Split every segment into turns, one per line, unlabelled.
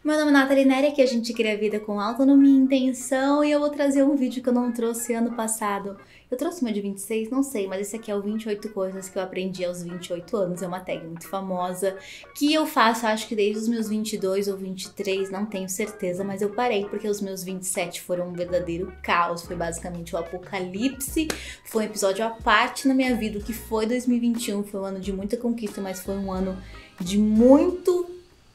Meu nome é Nathalie Neri, aqui a gente cria a vida com autonomia e intenção, e eu vou trazer um vídeo que eu não trouxe ano passado. Eu trouxe uma de 26, não sei, mas esse aqui é o 28 coisas que eu aprendi aos 28 anos, é uma tag muito famosa, que eu faço acho que desde os meus 22 ou 23, não tenho certeza, mas eu parei porque os meus 27 foram um verdadeiro caos, foi basicamente o apocalipse, foi um episódio à parte na minha vida. O que foi 2021 foi um ano de muita conquista, mas foi um ano de muito...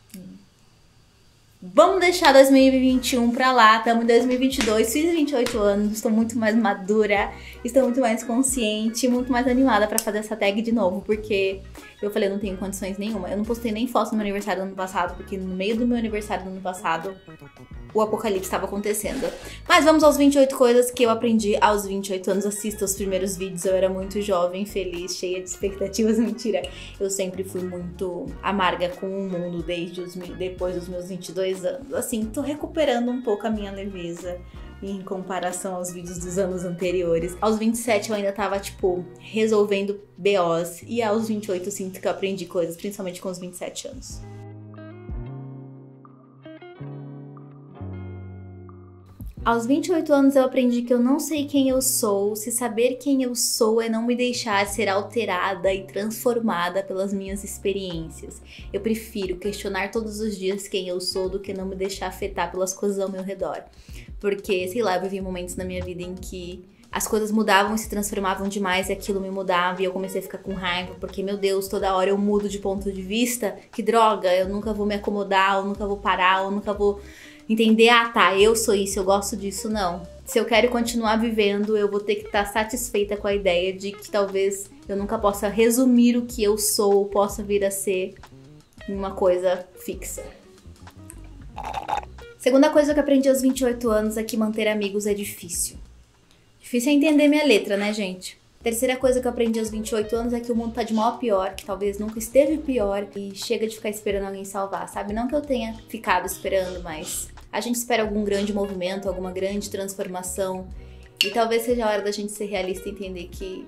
Vamos deixar 2021 pra lá, estamos em 2022, fiz 28 anos, estou muito mais madura, estou muito mais consciente, muito mais animada pra fazer essa tag de novo, porque eu falei, eu não tenho condições nenhuma. Eu não postei nem foto no meu aniversário do ano passado, porque no meio do meu aniversário do ano passado, o apocalipse estava acontecendo. Mas vamos aos 28 coisas que eu aprendi aos 28 anos. Assista os primeiros vídeos, eu era muito jovem, feliz, cheia de expectativas. Mentira, eu sempre fui muito amarga com o mundo depois dos meus 22 anos. Assim, tô recuperando um pouco a minha leveza em comparação aos vídeos dos anos anteriores. Aos 27 eu ainda tava, tipo, resolvendo BOs. E aos 28 eu sinto que eu aprendi coisas, principalmente com os 27 anos. Aos 28 anos eu aprendi que eu não sei quem eu sou, se saber quem eu sou é não me deixar ser alterada e transformada pelas minhas experiências. Eu prefiro questionar todos os dias quem eu sou do que não me deixar afetar pelas coisas ao meu redor. Porque, sei lá, eu vivi momentos na minha vida em que as coisas mudavam e se transformavam demais e aquilo me mudava e eu comecei a ficar com raiva porque, meu Deus, toda hora eu mudo de ponto de vista, que droga, eu nunca vou me acomodar, eu nunca vou parar, eu nunca vou entender, ah tá, eu sou isso, eu gosto disso, não. Se eu quero continuar vivendo, eu vou ter que estar satisfeita com a ideia de que talvez eu nunca possa resumir o que eu sou, possa vir a ser uma coisa fixa. Segunda coisa que eu aprendi aos 28 anos é que manter amigos é difícil. Difícil é entender minha letra, né, gente? Terceira coisa que eu aprendi aos 28 anos é que o mundo tá de mal a pior, que talvez nunca esteve pior e chega de ficar esperando alguém salvar, sabe? Não que eu tenha ficado esperando, mas a gente espera algum grande movimento, alguma grande transformação e talvez seja a hora da gente ser realista e entender que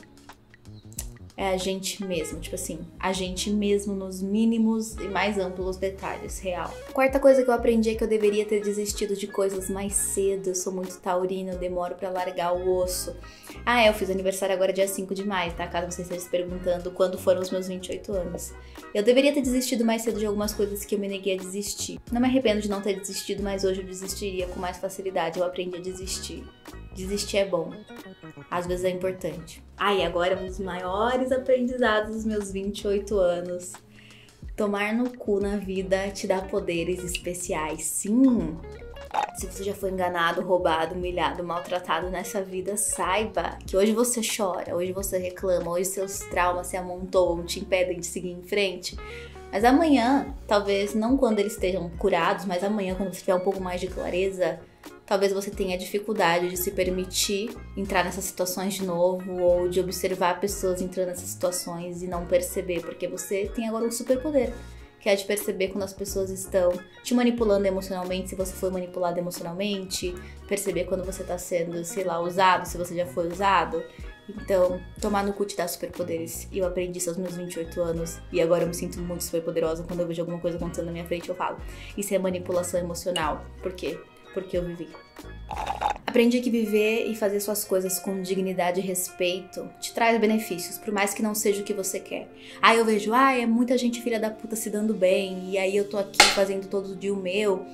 é a gente mesmo, tipo assim, a gente mesmo nos mínimos e mais amplos detalhes, real. Quarta coisa que eu aprendi é que eu deveria ter desistido de coisas mais cedo. Eu sou muito taurina, eu demoro pra largar o osso. Ah, eu fiz aniversário agora dia 5 de maio, tá? Caso você esteja se perguntando quando foram os meus 28 anos. Eu deveria ter desistido mais cedo de algumas coisas que eu me neguei a desistir. Não me arrependo de não ter desistido, mas hoje eu desistiria com mais facilidade. Eu aprendi a desistir. Desistir é bom. Às vezes é importante. Ah, e agora um dos maiores aprendizados dos meus 28 anos. Tomar no cu na vida te dá poderes especiais. Sim! Se você já foi enganado, roubado, humilhado, maltratado nessa vida, saiba que hoje você chora, hoje você reclama, hoje seus traumas se amontoam, te impedem de seguir em frente. Mas amanhã, talvez não quando eles estejam curados, mas amanhã quando você tiver um pouco mais de clareza, talvez você tenha dificuldade de se permitir entrar nessas situações de novo ou de observar pessoas entrando nessas situações e não perceber, porque você tem agora um superpoder, que é de perceber quando as pessoas estão te manipulando emocionalmente, se você foi manipulado emocionalmente, perceber quando você tá sendo, sei lá, usado, se você já foi usado. Então, tomar no cu te dá superpoderes. E eu aprendi isso aos meus 28 anos. E agora eu me sinto muito superpoderosa. Quando eu vejo alguma coisa acontecendo na minha frente, eu falo, isso é manipulação emocional. Por quê? Porque eu vivi. Aprendi que viver e fazer suas coisas com dignidade e respeito te traz benefícios, por mais que não seja o que você quer. Aí eu vejo, é muita gente filha da puta se dando bem, e aí eu tô aqui fazendo todo dia o meu.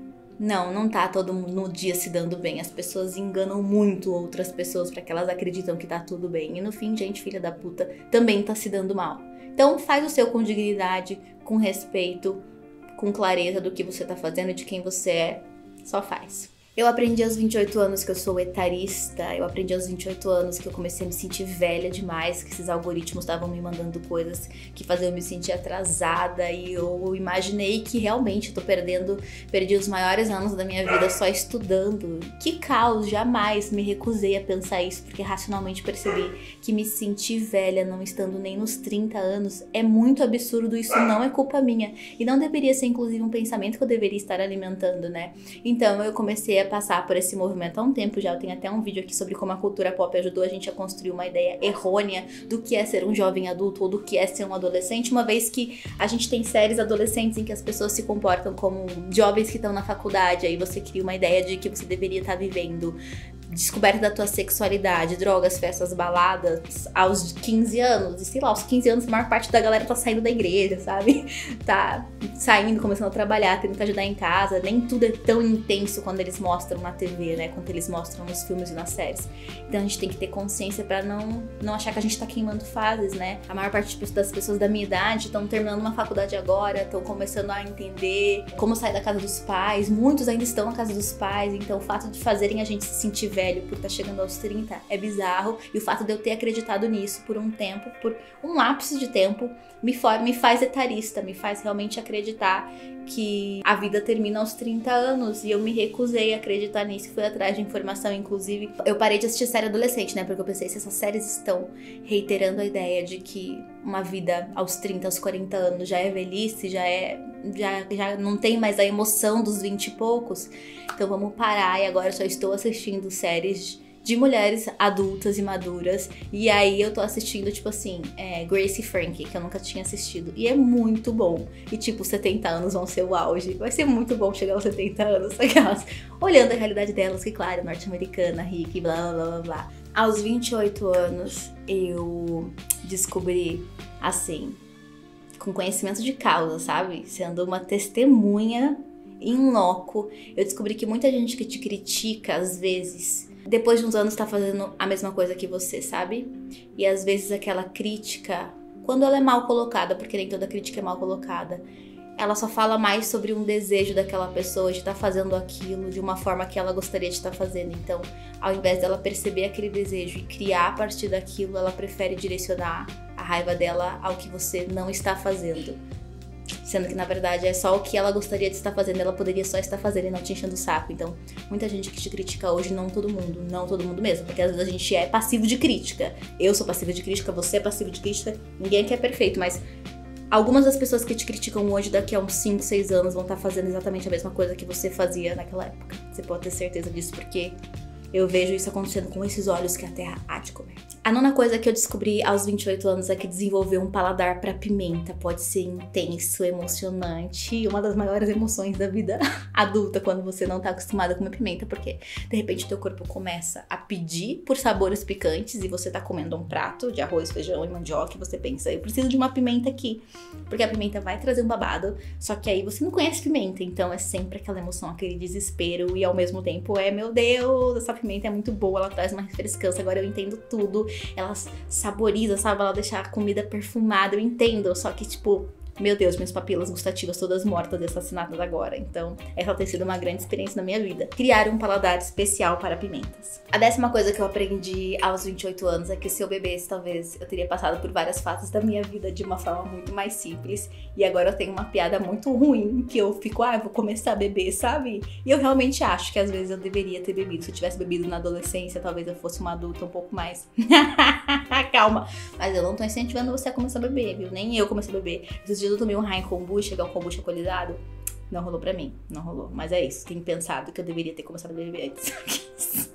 Não tá todo mundo no dia se dando bem. As pessoas enganam muito outras pessoas pra que elas acreditam que tá tudo bem. E no fim, gente filha da puta também tá se dando mal. Então faz o seu com dignidade, com respeito, com clareza do que você tá fazendo e de quem você é. Só faz. Eu aprendi aos 28 anos que eu sou etarista, eu aprendi aos 28 anos que eu comecei a me sentir velha demais, que esses algoritmos estavam me mandando coisas que faziam eu me sentir atrasada e eu imaginei que realmente eu perdi os maiores anos da minha vida só estudando. Que caos, jamais me recusei a pensar isso, porque racionalmente percebi que me sentir velha não estando nem nos 30 anos é muito absurdo, isso não é culpa minha e não deveria ser inclusive um pensamento que eu deveria estar alimentando, né? Então eu comecei a passar por esse movimento há um tempo já. Eu tenho até um vídeo aqui sobre como a cultura pop ajudou a gente a construir uma ideia errônea do que é ser um jovem adulto ou do que é ser um adolescente, uma vez que a gente tem séries adolescentes em que as pessoas se comportam como jovens que estão na faculdade, aí você cria uma ideia de que você deveria estar vivendo descoberta da tua sexualidade, drogas, festas, baladas, aos 15 anos. E sei lá, aos 15 anos a maior parte da galera tá saindo da igreja, sabe? Tá saindo, começando a trabalhar, tendo que ajudar em casa. Nem tudo é tão intenso quando eles mostram na TV, né? Quanto eles mostram nos filmes e nas séries. Então a gente tem que ter consciência pra não achar que a gente tá queimando fases, né? A maior parte das pessoas da minha idade estão terminando uma faculdade agora, estão começando a entender como sair da casa dos pais. Muitos ainda estão na casa dos pais, então o fato de fazerem a gente se sentir velho por estar chegando aos 30 é bizarro, e o fato de eu ter acreditado nisso por um tempo, por um lapso de tempo, me faz etarista, me faz realmente acreditar que a vida termina aos 30 anos, e eu me recusei a acreditar nisso, fui atrás de informação. Inclusive, eu parei de assistir série adolescente, né, porque eu pensei, se essas séries estão reiterando a ideia de que uma vida aos 30, aos 40 anos já é velhice, já não tem mais a emoção dos 20 e poucos, então vamos parar. E agora eu só estou assistindo séries de mulheres adultas e maduras. E aí eu tô assistindo, tipo assim, Grace Frank, que eu nunca tinha assistido. E é muito bom. E tipo, 70 anos vão ser o auge. Vai ser muito bom chegar aos 70 anos, aquelas, olhando a realidade delas, que claro, norte-americana, rica e blá blá blá blá. Aos 28 anos, eu descobri, assim, com conhecimento de causa, sabe? Sendo uma testemunha in loco, eu descobri que muita gente que te critica, às vezes, depois de uns anos tá fazendo a mesma coisa que você, sabe? E às vezes aquela crítica, quando ela é mal colocada, porque nem toda crítica é mal colocada, ela só fala mais sobre um desejo daquela pessoa de estar fazendo aquilo de uma forma que ela gostaria de estar fazendo. Então, ao invés dela perceber aquele desejo e criar a partir daquilo, ela prefere direcionar a raiva dela ao que você não está fazendo. Sendo que, na verdade, é só o que ela gostaria de estar fazendo, ela poderia só estar fazendo e não te enchendo o saco. Então, muita gente que te critica hoje, não todo mundo mesmo, porque às vezes a gente é passivo de crítica. Eu sou passiva de crítica, você é passivo de crítica, ninguém aqui é perfeito, mas algumas das pessoas que te criticam hoje, daqui a uns 5, 6 anos, vão estar fazendo exatamente a mesma coisa que você fazia naquela época. Você pode ter certeza disso, porque eu vejo isso acontecendo com esses olhos que a terra há de comer. A nona coisa que eu descobri aos 28 anos é que desenvolver um paladar pra pimenta pode ser intenso, emocionante e uma das maiores emoções da vida adulta, quando você não tá acostumada a comer pimenta, porque de repente teu corpo começa a pedir por sabores picantes e você tá comendo um prato de arroz, feijão e mandioca e você pensa, eu preciso de uma pimenta aqui, porque a pimenta vai trazer um babado, só que aí você não conhece pimenta, então é sempre aquela emoção, aquele desespero, e ao mesmo tempo meu Deus, essa pimenta é muito boa, ela traz uma refrescância, agora eu entendo tudo. Ela saboriza, sabe? Ela deixa a comida perfumada, eu entendo. Só que, tipo, meu Deus, minhas papilas gustativas todas mortas e assassinadas agora. Então, essa tem sido uma grande experiência na minha vida. Criar um paladar especial para pimentas. A 10ª coisa que eu aprendi aos 28 anos é que se eu bebesse, talvez eu teria passado por várias fases da minha vida de uma forma muito mais simples. E agora eu tenho uma piada muito ruim, que eu fico, eu vou começar a beber, sabe? E eu realmente acho que às vezes eu deveria ter bebido. Se eu tivesse bebido na adolescência, talvez eu fosse uma adulta um pouco mais... Calma. Mas eu não tô incentivando você a começar a beber, viu? Nem eu comecei a beber. Esses dias eu tomei um High Kombucha, que é um kombucha alcoolizado. Não rolou pra mim, não rolou. Mas é isso, tenho pensado que eu deveria ter começado a beber antes.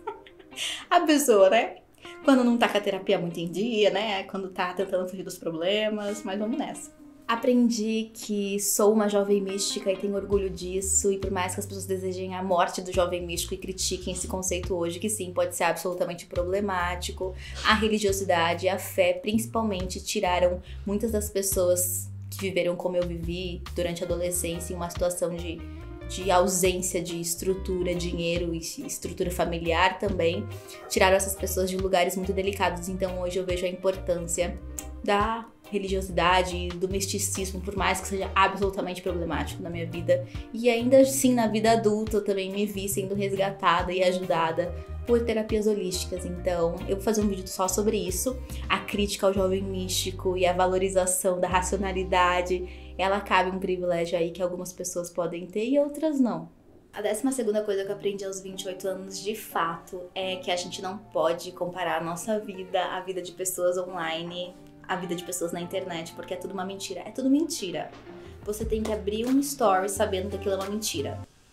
A pessoa, né? Quando não tá com a terapia muito em dia, né? Quando tá tentando fugir dos problemas, mas vamos nessa. Aprendi que sou uma jovem mística e tenho orgulho disso, e por mais que as pessoas desejem a morte do jovem místico e critiquem esse conceito hoje, que sim, pode ser absolutamente problemático, a religiosidade e a fé principalmente tiraram muitas das pessoas que viveram como eu vivi durante a adolescência em uma situação de ausência de estrutura, dinheiro e estrutura familiar também, tiraram essas pessoas de lugares muito delicados. Então hoje eu vejo a importância da religiosidade e do misticismo, por mais que seja absolutamente problemático na minha vida. E ainda assim, na vida adulta, eu também me vi sendo resgatada e ajudada por terapias holísticas. Então, eu vou fazer um vídeo só sobre isso. A crítica ao jovem místico e a valorização da racionalidade, ela cabe um privilégio aí que algumas pessoas podem ter e outras não. A 12ª coisa que eu aprendi aos 28 anos, de fato, é que a gente não pode comparar a nossa vida, a vida de pessoas online, a vida de pessoas na internet, porque é tudo uma mentira. É tudo mentira. Você tem que abrir um story sabendo que aquilo é uma mentira.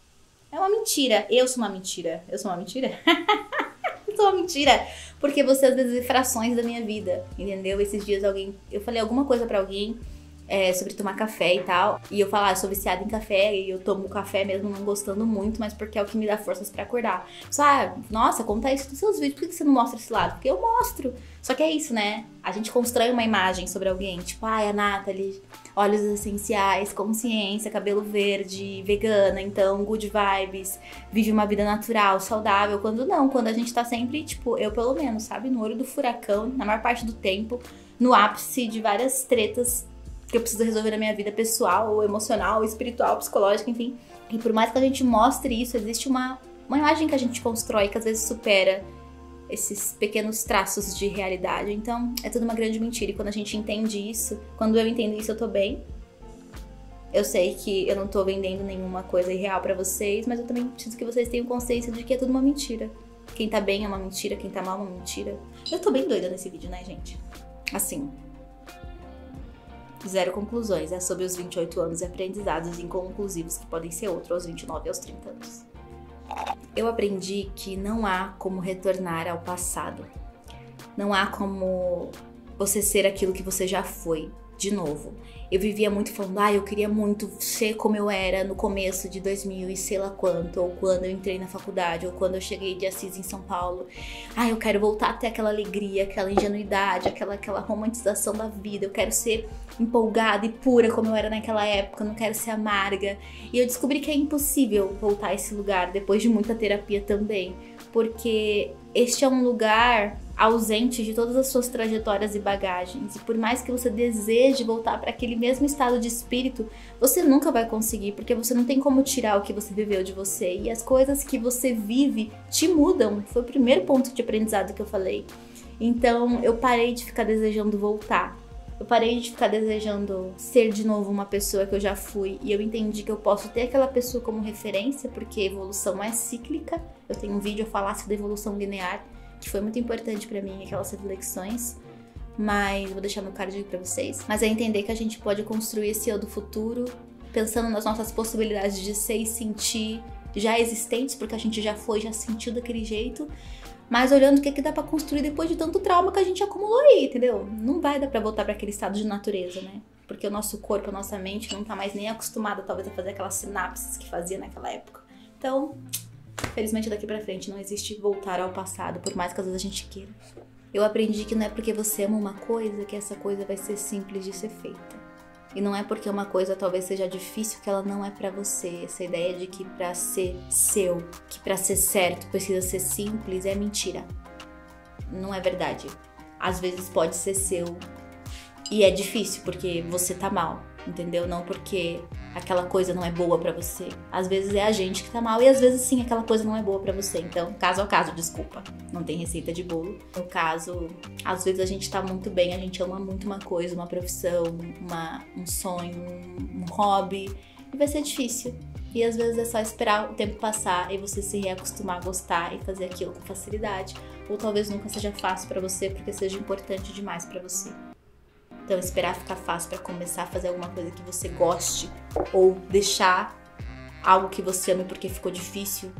É uma mentira. Eu sou uma mentira. Eu sou uma mentira? Eu sou uma mentira. Porque você às vezes vê frações da minha vida, entendeu? Esses dias eu falei alguma coisa pra alguém sobre tomar café e tal. E eu falo, eu sou viciada em café e eu tomo café mesmo não gostando muito, mas porque é o que me dá forças pra acordar. Só, nossa, conta isso nos seus vídeos, por que você não mostra esse lado? Porque eu mostro. Só que é isso, né? A gente constrói uma imagem sobre alguém, tipo, a Nathalie, óleos essenciais, consciência, cabelo verde, vegana, então good vibes, vive uma vida natural, saudável. Quando não, quando a gente tá sempre, tipo, eu pelo menos, sabe? No olho do furacão, na maior parte do tempo, no ápice de várias tretas que eu preciso resolver na minha vida pessoal, ou emocional, ou espiritual, psicológica, enfim. E por mais que a gente mostre isso, existe uma imagem que a gente constrói que às vezes supera esses pequenos traços de realidade. Então, é tudo uma grande mentira. E quando a gente entende isso, quando eu entendo isso, eu tô bem. Eu sei que eu não tô vendendo nenhuma coisa irreal pra vocês, mas eu também preciso que vocês tenham consciência de que é tudo uma mentira. Quem tá bem é uma mentira, quem tá mal é uma mentira. Eu tô bem doida nesse vídeo, né, gente? Assim, zero conclusões. É sobre os 28 anos e aprendizados inconclusivos que podem ser outros aos 29 e aos 30 anos. Eu aprendi que não há como retornar ao passado. Não há como você ser aquilo que você já foi, de novo. Eu vivia muito falando, eu queria muito ser como eu era no começo de 2000 e sei lá quanto, ou quando eu entrei na faculdade, ou quando eu cheguei de Assis em São Paulo. Eu quero voltar a ter aquela alegria, aquela ingenuidade, aquela romantização da vida. Eu quero ser empolgada e pura como eu era naquela época, eu não quero ser amarga. E eu descobri que é impossível voltar a esse lugar, depois de muita terapia também. Porque este é um lugar ausente de todas as suas trajetórias e bagagens. E por mais que você deseje voltar para aquele mesmo estado de espírito, você nunca vai conseguir, porque você não tem como tirar o que você viveu de você. E as coisas que você vive te mudam. Foi o primeiro ponto de aprendizado que eu falei. Então eu parei de ficar desejando voltar. Eu parei de ficar desejando ser de novo uma pessoa que eu já fui. E eu entendi que eu posso ter aquela pessoa como referência, porque a evolução é cíclica. Eu tenho um vídeo, eu falasse da evolução linear, que foi muito importante pra mim, aquelas reflexões. Mas vou deixar no card aqui pra vocês. Mas é entender que a gente pode construir esse eu do futuro, pensando nas nossas possibilidades de ser e sentir já existentes, porque a gente já foi, já sentiu daquele jeito. Mas olhando o que dá pra construir depois de tanto trauma que a gente acumulou aí, entendeu? Não vai dar pra voltar pra aquele estado de natureza, né? Porque o nosso corpo, a nossa mente não tá mais nem acostumada, talvez, a fazer aquelas sinapses que fazia naquela época. Então, felizmente daqui pra frente não existe voltar ao passado, por mais que às vezes a gente queira. Eu aprendi que não é porque você ama uma coisa que essa coisa vai ser simples de ser feita. E não é porque uma coisa talvez seja difícil que ela não é pra você. Essa ideia de que pra ser seu, que pra ser certo precisa ser simples é mentira. Não é verdade. Às vezes pode ser seu e é difícil porque você tá mal, entendeu? Não porque aquela coisa não é boa pra você. Às vezes é a gente que tá mal e às vezes sim aquela coisa não é boa pra você. Então, caso a caso, desculpa. Não tem receita de bolo. No caso, às vezes a gente tá muito bem, a gente ama muito uma coisa, uma profissão, um sonho, um hobby. E vai ser difícil. E às vezes é só esperar o tempo passar e você se reacostumar a gostar e fazer aquilo com facilidade. Ou talvez nunca seja fácil pra você porque seja importante demais pra você. Então, esperar ficar fácil pra começar a fazer alguma coisa que você goste ou deixar algo que você ama porque ficou difícil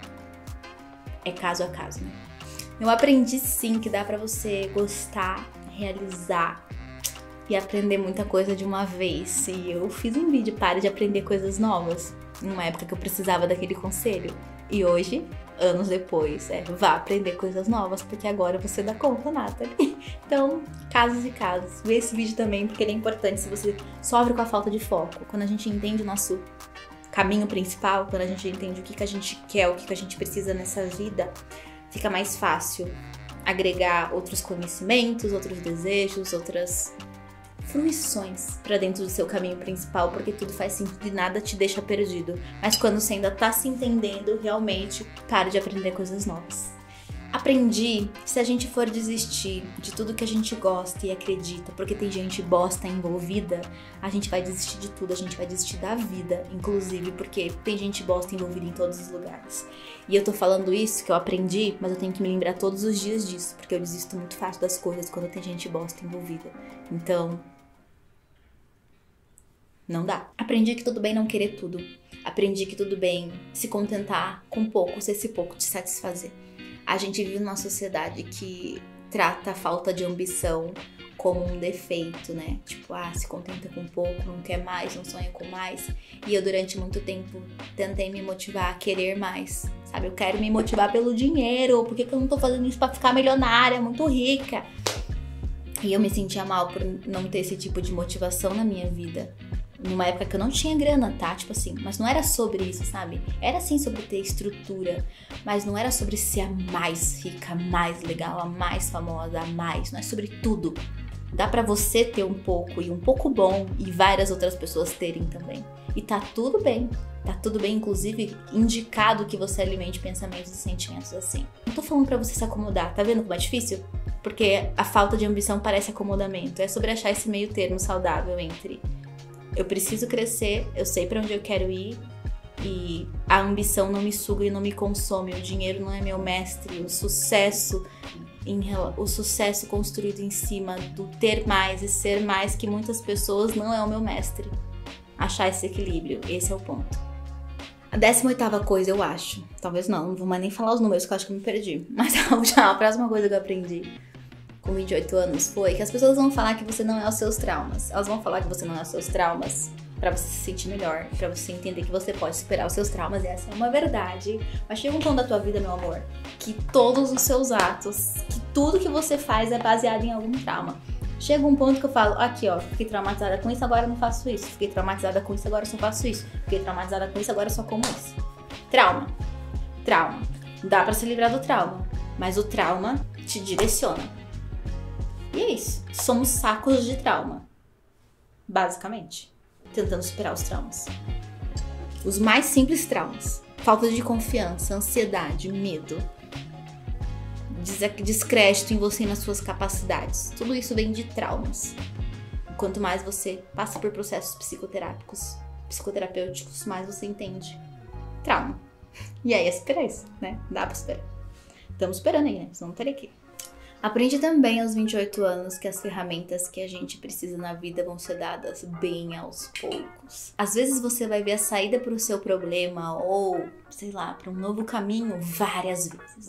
é caso a caso, né? Eu aprendi sim que dá pra você gostar, realizar e aprender muita coisa de uma vez. E eu fiz um vídeo, pare de aprender coisas novas, numa época que eu precisava daquele conselho. E hoje, anos depois, vá aprender coisas novas, porque agora você dá conta, Nathalie. Então, casos e casos. Vê esse vídeo também, porque ele é importante se você sofre com a falta de foco. Quando a gente entende o nosso caminho principal, quando a gente entende o que a gente quer, o que a gente precisa nessa vida, fica mais fácil agregar outros conhecimentos, outros desejos, outras fruições pra dentro do seu caminho principal, porque tudo faz sentido e nada te deixa perdido. Mas quando você ainda tá se entendendo, realmente, pare de aprender coisas novas. Aprendi que se a gente for desistir de tudo que a gente gosta e acredita, porque tem gente bosta envolvida, a gente vai desistir de tudo, a gente vai desistir da vida, inclusive, porque tem gente bosta envolvida em todos os lugares. E eu tô falando isso, que eu aprendi, mas eu tenho que me lembrar todos os dias disso, porque eu desisto muito fácil das coisas quando tem gente bosta envolvida. Então, Não dá. Aprendi que tudo bem não querer tudo. Aprendi que tudo bem se contentar com pouco, se esse pouco te satisfazer. A gente vive numa sociedade que trata a falta de ambição como um defeito, né? Tipo, se contenta com pouco, não quer mais, não sonha com mais. E eu, durante muito tempo, tentei me motivar a querer mais, sabe? Eu quero me motivar pelo dinheiro. Por que eu não tô fazendo isso pra ficar milionária, muito rica? E eu me sentia mal por não ter esse tipo de motivação na minha vida. Numa época que eu não tinha grana, tá? Tipo assim, mas não era sobre isso, sabe? Era sim sobre ter estrutura, mas não era sobre ser a mais rica, a mais legal, a mais famosa, a mais. Não é sobre tudo. Dá pra você ter um pouco e um pouco bom e várias outras pessoas terem também. E tá tudo bem. Tá tudo bem, inclusive, indicado que você alimente pensamentos e sentimentos assim. Não tô falando pra você se acomodar, tá vendo como é difícil? Porque a falta de ambição parece acomodamento. É sobre achar esse meio termo saudável entre eu preciso crescer, eu sei pra onde eu quero ir e a ambição não me suga e não me consome. O dinheiro não é meu mestre, o sucesso construído em cima do ter mais e ser mais que muitas pessoas não é o meu mestre. Achar esse equilíbrio, esse é o ponto. A 18ª coisa, eu acho, talvez não vou mais nem falar os números que eu acho que eu me perdi, mas a próxima coisa que eu aprendi com 28 anos foi que as pessoas vão falar que você não é os seus traumas. Elas vão falar que você não é os seus traumas pra você se sentir melhor, pra você entender que você pode superar os seus traumas, e essa é uma verdade. Mas chega um ponto da tua vida, meu amor, que todos os seus atos, que tudo que você faz é baseado em algum trauma. Chega um ponto que eu falo, aqui ó, fiquei traumatizada com isso, agora eu não faço isso. Fiquei traumatizada com isso, agora eu só faço isso. Fiquei traumatizada com isso, agora eu só como isso. Trauma. Dá pra se livrar do trauma, mas o trauma te direciona. E é isso. Somos sacos de trauma. Basicamente. Tentando superar os traumas. Os mais simples traumas. Falta de confiança, ansiedade, medo. Descrédito em você e nas suas capacidades. Tudo isso vem de traumas. Quanto mais você passa por processos psicoterapêuticos, mais você entende. Trauma. E aí é superar isso, né? Dá pra superar. Estamos esperando aí, né? Senão não teria aqui. Aprendi também aos 28 anos que as ferramentas que a gente precisa na vida vão ser dadas bem aos poucos. Às vezes você vai ver a saída para o seu problema ou, sei lá, para um novo caminho várias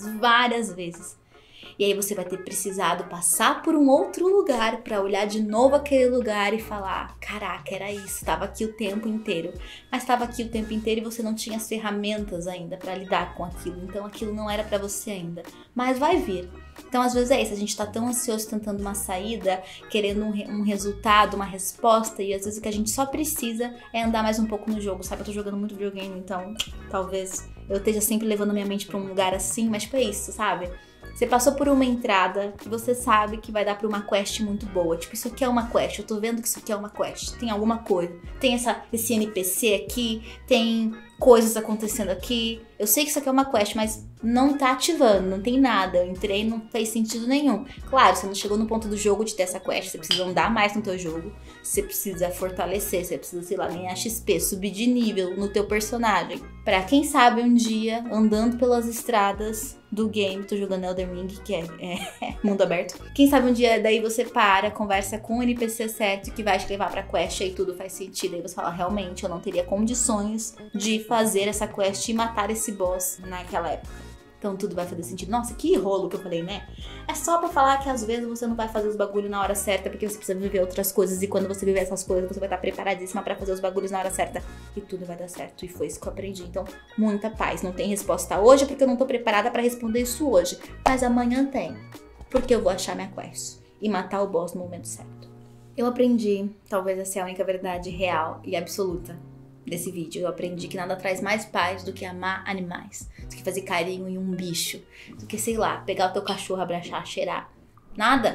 vezes. E aí você vai ter precisado passar por um outro lugar para olhar de novo aquele lugar e falar, caraca, era isso, estava aqui o tempo inteiro. Mas estava aqui o tempo inteiro e você não tinha as ferramentas ainda para lidar com aquilo. Então aquilo não era para você ainda. Mas vai vir. Então, às vezes é isso, a gente tá tão ansioso tentando uma saída, querendo um resultado, uma resposta, e às vezes o que a gente só precisa é andar mais um pouco no jogo, sabe? Eu tô jogando muito videogame, então talvez eu esteja sempre levando a minha mente pra um lugar assim, mas tipo é isso, sabe? Você passou por uma entrada que você sabe que vai dar pra uma quest muito boa. Tipo, isso aqui é uma quest, eu tô vendo que isso aqui é uma quest. Tem alguma coisa. Tem esse NPC aqui, tem coisas acontecendo aqui. Eu sei que isso aqui é uma quest, mas não tá ativando, não tem nada. Eu entrei e não fez sentido nenhum. Claro, você não chegou no ponto do jogo de ter essa quest, você precisa andar mais no teu jogo. Você precisa fortalecer, você precisa, sei lá, ganhar XP, subir de nível no teu personagem. Pra quem sabe um dia, andando pelas estradas do game, tô jogando Elden Ring, que é mundo aberto. Quem sabe um dia daí você para, conversa com o NPC certo que vai te levar pra quest e tudo faz sentido. Aí você fala, realmente, eu não teria condições de fazer essa quest e matar esse boss naquela época. Então tudo vai fazer sentido. Nossa, que rolo que eu falei, né? É só pra falar que às vezes você não vai fazer os bagulhos na hora certa porque você precisa viver outras coisas. E quando você viver essas coisas, você vai estar preparadíssima pra fazer os bagulhos na hora certa. E tudo vai dar certo. E foi isso que eu aprendi. Então, muita paz. Não tem resposta hoje porque eu não tô preparada pra responder isso hoje. Mas amanhã tem. Porque eu vou achar minha quest. E matar o boss no momento certo. Eu aprendi, talvez essa é a única verdade real e absoluta desse vídeo. Eu aprendi que nada traz mais paz do que amar animais, do que fazer carinho em um bicho, do que, sei lá, pegar o teu cachorro, abraçar, cheirar. Nada.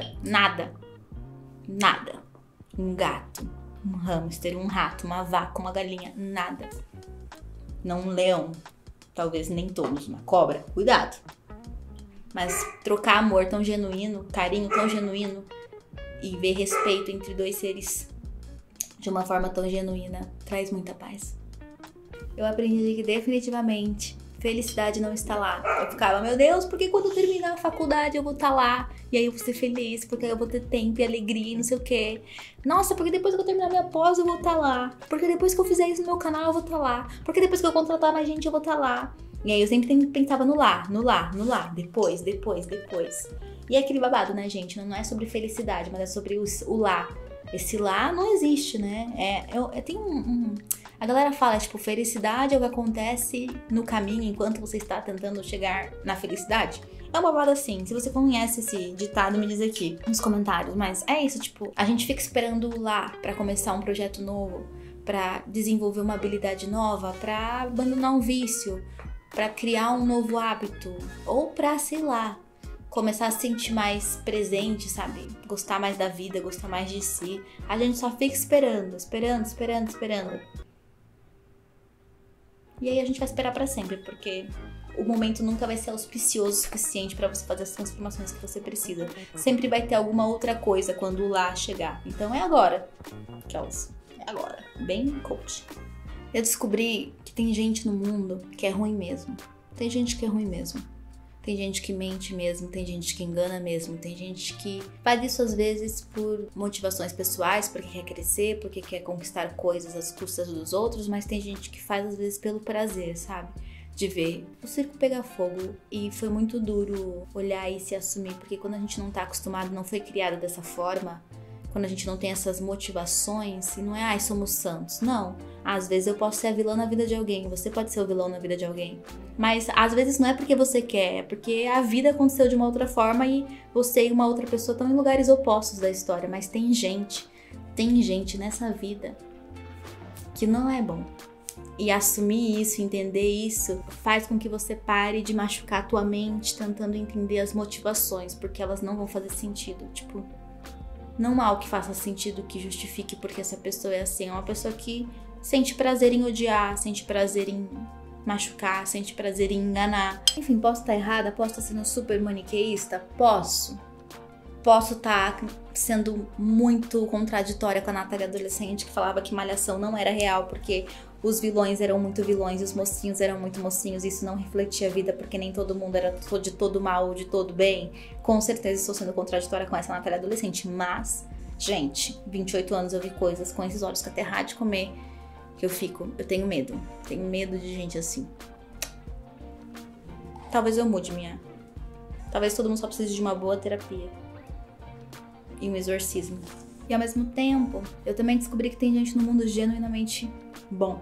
Um gato, um hamster, um rato, uma vaca, uma galinha, nada. Não um leão, talvez nem todos, uma cobra, cuidado. Mas trocar amor tão genuíno, carinho tão genuíno e ver respeito entre dois seres de uma forma tão genuína traz muita paz. Eu aprendi que definitivamente Felicidade não está lá. Eu ficava, meu Deus, porque quando eu terminar a faculdade eu vou estar lá. E aí eu vou ser feliz, porque eu vou ter tempo e alegria e não sei o quê. Nossa, porque depois que eu terminar minha pós eu vou estar lá. Porque depois que eu fizer isso no meu canal eu vou estar lá. Porque depois que eu contratar mais gente eu vou estar lá. E aí eu sempre pensava no lá, depois. E é aquele babado, né, gente? Não é sobre felicidade, mas é sobre o lá. Esse lá não existe, né? Tem A galera fala, tipo, felicidade é o que acontece no caminho enquanto você está tentando chegar na felicidade. É uma babado assim. Se você conhece esse ditado, me diz aqui nos comentários. Mas é isso, tipo, a gente fica esperando lá pra começar um projeto novo, pra desenvolver uma habilidade nova, pra abandonar um vício, pra criar um novo hábito, ou pra, sei lá, começar a se sentir mais presente, sabe? Gostar mais da vida, gostar mais de si. A gente só fica esperando. E aí a gente vai esperar pra sempre, porque o momento nunca vai ser auspicioso o suficiente pra você fazer as transformações que você precisa. Sempre vai ter alguma outra coisa quando o lá chegar. Então é agora. É agora. Bem coach. Eu descobri que tem gente no mundo que é ruim mesmo. Tem gente que é ruim mesmo. Tem gente que mente mesmo, tem gente que engana mesmo, tem gente que faz isso às vezes por motivações pessoais, porque quer crescer, porque quer conquistar coisas às custas dos outros, mas tem gente que faz às vezes pelo prazer, sabe? De ver o circo pegar fogo. E foi muito duro olhar e se assumir, porque quando a gente não tá acostumado, não foi criado dessa forma, quando a gente não tem essas motivações, e não é, somos santos. Não. Às vezes eu posso ser a vilã na vida de alguém, você pode ser o vilão na vida de alguém. Mas às vezes não é porque você quer, é porque a vida aconteceu de uma outra forma e você e uma outra pessoa estão em lugares opostos da história. Mas tem gente nessa vida que não é bom. E assumir isso, entender isso, faz com que você pare de machucar a tua mente tentando entender as motivações, porque elas não vão fazer sentido. Tipo, não há o que faça sentido, que justifique porque essa pessoa é assim. É uma pessoa que sente prazer em odiar, sente prazer em machucar, sente prazer em enganar. Enfim, posso estar errada, posso estar sendo super maniqueísta, posso estar sendo muito contraditória com a Natália adolescente, que falava que Malhação não era real porque os vilões eram muito vilões e os mocinhos eram muito mocinhos, e isso não refletia a vida porque nem todo mundo era de todo mal ou de todo bem. Com certeza estou sendo contraditória com essa Natália adolescente, mas, gente, 28 anos eu vi coisas com esses olhos que até errar de comer, que eu tenho medo de gente assim. Talvez eu mude talvez todo mundo só precise de uma boa terapia e um exorcismo. E ao mesmo tempo, eu também descobri que tem gente no mundo genuinamente bom.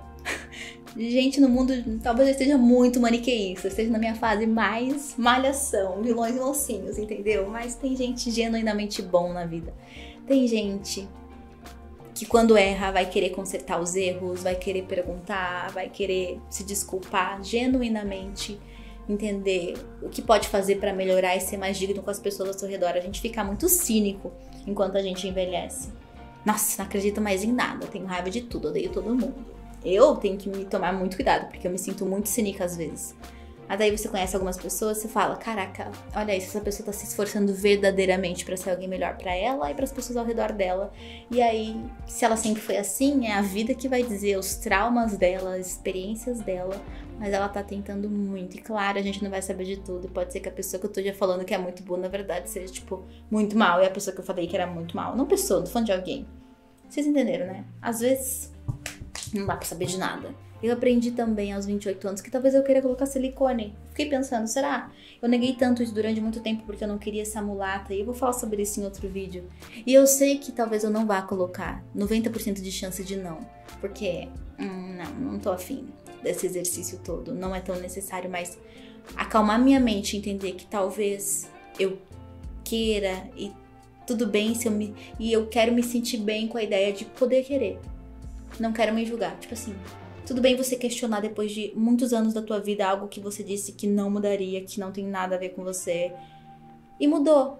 Gente no mundo, talvez eu esteja muito maniqueísta, esteja na minha fase mais malhação, vilões e mocinhos, entendeu? Mas tem gente genuinamente bom na vida. Tem gente que quando erra vai querer consertar os erros, vai querer perguntar, vai querer se desculpar genuinamente, entender o que pode fazer pra melhorar e ser mais digno com as pessoas ao seu redor. A gente fica muito cínico enquanto a gente envelhece. Nossa, não acredito mais em nada, tenho raiva de tudo, odeio todo mundo. Eu tenho que me tomar muito cuidado, porque eu me sinto muito cínica às vezes. Mas aí você conhece algumas pessoas, você fala, caraca, olha isso, essa pessoa tá se esforçando verdadeiramente pra ser alguém melhor pra ela e pras pessoas ao redor dela. E aí, se ela sempre foi assim, é a vida que vai dizer os traumas dela, as experiências dela, mas ela tá tentando muito. E claro, a gente não vai saber de tudo. Pode ser que a pessoa que eu tô já falando que é muito boa, na verdade, seja, tipo, muito mal. E a pessoa que eu falei que era muito mal. Não pessoa, tô falando de alguém. Vocês entenderam, né? Às vezes, não dá pra saber de nada. Eu aprendi também aos 28 anos que talvez eu queira colocar silicone. Fiquei pensando, será? Eu neguei tanto isso durante muito tempo porque eu não queria essa mulata. E eu vou falar sobre isso em outro vídeo. E eu sei que talvez eu não vá colocar. 90% de chance de não. Porque, não tô afim desse exercício todo. Não é tão necessário, mas acalmar minha mente e entender que talvez eu queira e tudo bem se e eu quero me sentir bem com a ideia de poder querer. Não quero me julgar. Tipo assim, tudo bem você questionar depois de muitos anos da tua vida algo que você disse que não mudaria, que não tem nada a ver com você. E mudou.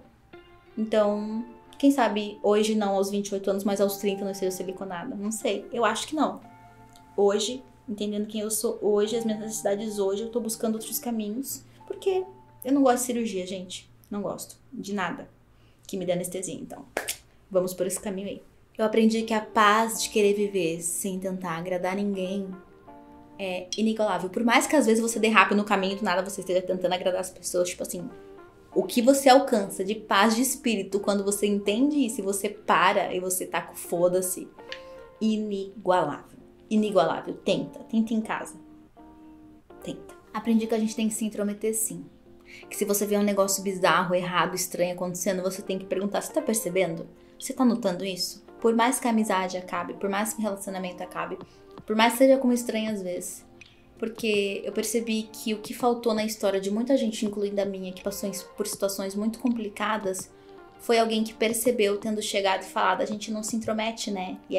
Então, quem sabe hoje não aos 28 anos, mas aos 30 não seja siliconada. Não sei. Eu acho que não. Hoje, entendendo quem eu sou hoje, as minhas necessidades hoje, eu tô buscando outros caminhos. Porque eu não gosto de cirurgia, gente. Não gosto de nada que me dê anestesia. Então, vamos por esse caminho aí. Eu aprendi que a paz de querer viver sem tentar agradar ninguém é inigualável. Por mais que às vezes você derrape no caminho e do nada você esteja tentando agradar as pessoas, tipo assim, o que você alcança de paz de espírito quando você entende isso e você para e você tá com foda-se, inigualável. Inigualável. Tenta em casa. Tenta. Aprendi que a gente tem que se intrometer sim. Que se você vê um negócio bizarro, errado, estranho acontecendo, você tem que perguntar, você tá percebendo? Você tá notando isso? Por mais que a amizade acabe, por mais que o relacionamento acabe, por mais que seja como estranho às vezes. Porque eu percebi que o que faltou na história de muita gente, incluindo a minha, que passou por situações muito complicadas, foi alguém que percebeu, tendo chegado e falado, a gente não se intromete, né? E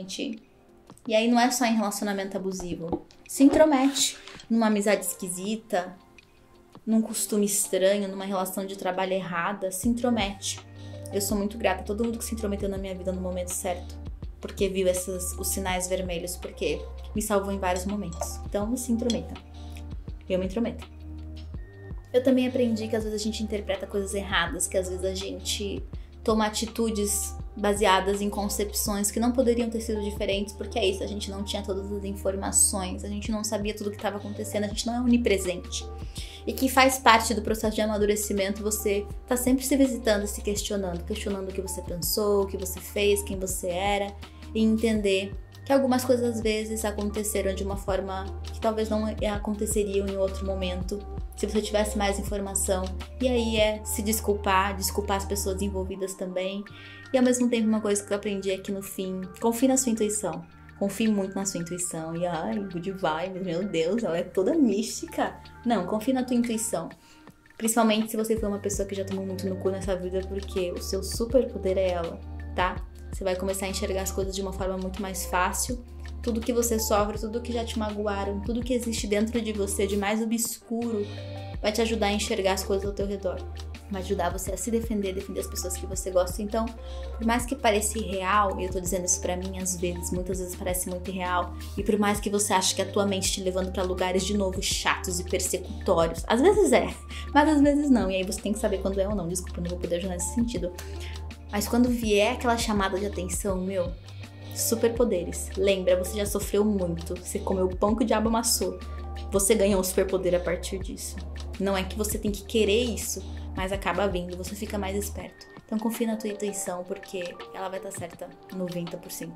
aí não é só em relacionamento abusivo. Se intromete numa amizade esquisita, num costume estranho, numa relação de trabalho errada, se intromete. Eu sou muito grata a todo mundo que se intrometeu na minha vida no momento certo. Porque viu os sinais vermelhos, porque me salvou em vários momentos. Então, se intrometa. Eu me intrometo. Eu também aprendi que às vezes a gente interpreta coisas erradas, que às vezes a gente toma atitudes baseadas em concepções que não poderiam ter sido diferentes, porque é isso, a gente não tinha todas as informações, a gente não sabia tudo o que estava acontecendo, a gente não é onipresente. E que faz parte do processo de amadurecimento você tá sempre se visitando, se questionando o que você pensou, o que você fez, quem você era, e entender que algumas coisas às vezes aconteceram de uma forma que talvez não aconteceriam em outro momento, se você tivesse mais informação. E aí é se desculpar as pessoas envolvidas também. E ao mesmo tempo uma coisa que eu aprendi é que no fim, confie na sua intuição. Confie muito na sua intuição. E ai, good vibes, meu Deus, ela é toda mística. Não, confie na tua intuição. Principalmente se você for uma pessoa que já tomou muito no cu nessa vida, porque o seu superpoder é ela, tá? Você vai começar a enxergar as coisas de uma forma muito mais fácil. Tudo que você sofre, tudo que já te magoaram, tudo que existe dentro de você de mais obscuro vai te ajudar a enxergar as coisas ao teu redor. Vai ajudar você a se defender as pessoas que você gosta. Então, por mais que pareça irreal, e eu tô dizendo isso pra mim às vezes, muitas vezes parece muito irreal, e por mais que você ache que a tua mente te levando pra lugares de novo chatos e persecutórios, às vezes é, mas às vezes não, e aí você tem que saber quando é ou não. Desculpa, não vou poder ajudar nesse sentido. Mas quando vier aquela chamada de atenção, meu, superpoderes. Lembra, você já sofreu muito, você comeu o pão que o diabo amassou. Você ganhou um superpoder a partir disso. Não é que você tem que querer isso, mas acaba vindo, você fica mais esperto. Então confia na tua intuição, porque ela vai estar certa 90%.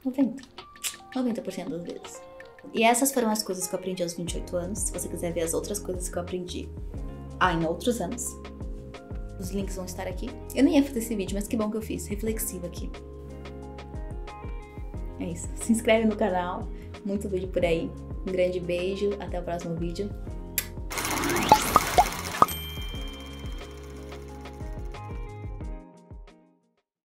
90% das vezes. E essas foram as coisas que eu aprendi aos 28 anos. Se você quiser ver as outras coisas que eu aprendi em outros anos, os links vão estar aqui. Eu nem ia fazer esse vídeo, mas que bom que eu fiz. Reflexivo aqui. É isso. Se inscreve no canal. Muito vídeo por aí. Um grande beijo. Até o próximo vídeo.